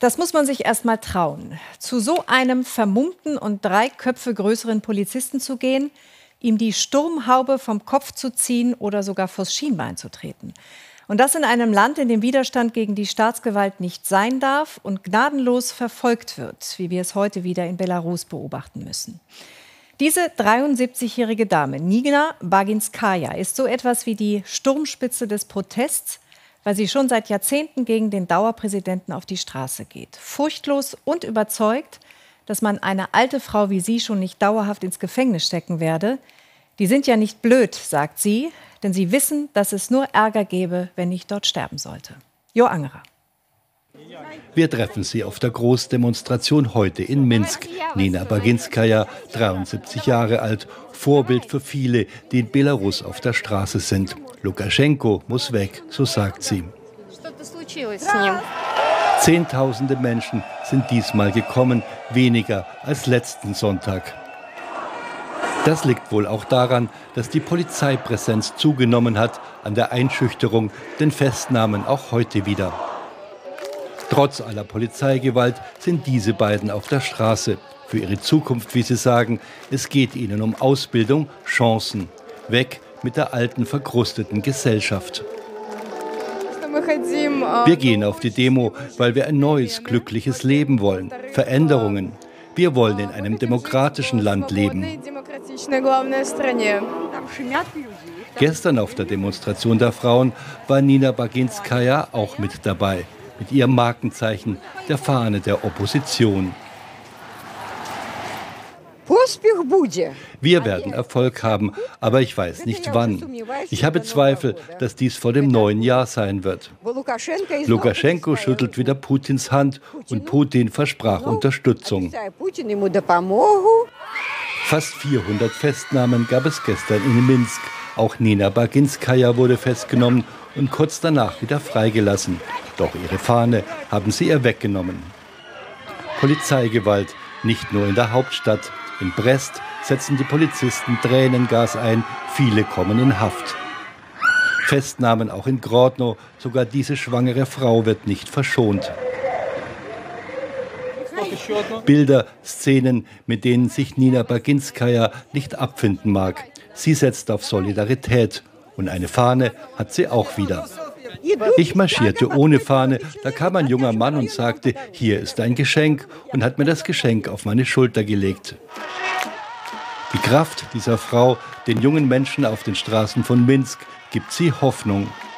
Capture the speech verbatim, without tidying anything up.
Das muss man sich erst mal trauen, zu so einem vermummten und drei Köpfe größeren Polizisten zu gehen, ihm die Sturmhaube vom Kopf zu ziehen oder sogar vors Schienbein zu treten. Und das in einem Land, in dem Widerstand gegen die Staatsgewalt nicht sein darf und gnadenlos verfolgt wird, wie wir es heute wieder in Belarus beobachten müssen. Diese dreiundsiebzigjährige Dame, Nina Baginskaya, ist so etwas wie die Sturmspitze des Protests, weil sie schon seit Jahrzehnten gegen den Dauerpräsidenten auf die Straße geht. Furchtlos und überzeugt, dass man eine alte Frau wie sie schon nicht dauerhaft ins Gefängnis stecken werde. Die sind ja nicht blöd, sagt sie, denn sie wissen, dass es nur Ärger gäbe, wenn ich dort sterben sollte. Jo Angerer. Wir treffen sie auf der Großdemonstration heute in Minsk. Nina Baginskaya, dreiundsiebzig Jahre alt, Vorbild für viele, die in Belarus auf der Straße sind. Lukaschenko muss weg, so sagt sie. Zehntausende Menschen sind diesmal gekommen, weniger als letzten Sonntag. Das liegt wohl auch daran, dass die Polizeipräsenz zugenommen hat, an der Einschüchterung, den Festnahmen auch heute wieder. Trotz aller Polizeigewalt sind diese beiden auf der Straße. Für ihre Zukunft, wie sie sagen, es geht ihnen um Ausbildung, Chancen. Weg mit der alten, verkrusteten Gesellschaft. Wir gehen auf die Demo, weil wir ein neues, glückliches Leben wollen. Veränderungen. Wir wollen in einem demokratischen Land leben. Gestern auf der Demonstration der Frauen war Nina Baginskaya auch mit dabei. Mit ihrem Markenzeichen, der Fahne der Opposition. Wir werden Erfolg haben, aber ich weiß nicht wann. Ich habe Zweifel, dass dies vor dem neuen Jahr sein wird. Lukaschenko schüttelt wieder Putins Hand und Putin versprach Unterstützung. Fast vierhundert Festnahmen gab es gestern in Minsk. Auch Nina Baginskaya wurde festgenommen und kurz danach wieder freigelassen. Doch ihre Fahne haben sie ihr weggenommen. Polizeigewalt, nicht nur in der Hauptstadt. In Brest setzen die Polizisten Tränengas ein, viele kommen in Haft. Festnahmen auch in Grodno, sogar diese schwangere Frau wird nicht verschont. Bilder, Szenen, mit denen sich Nina Baginskaya nicht abfinden mag. Sie setzt auf Solidarität und eine Fahne hat sie auch wieder. Ich marschierte ohne Fahne, da kam ein junger Mann und sagte, hier ist ein Geschenk und hat mir das Geschenk auf meine Schulter gelegt. Die Kraft dieser Frau, den jungen Menschen auf den Straßen von Minsk, gibt sie Hoffnung.